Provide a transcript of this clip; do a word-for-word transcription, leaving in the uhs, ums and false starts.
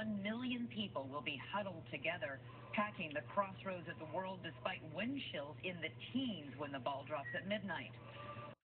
one million people will be huddled together, packing the crossroads of the world despite wind chills in the teens when the ball drops at midnight.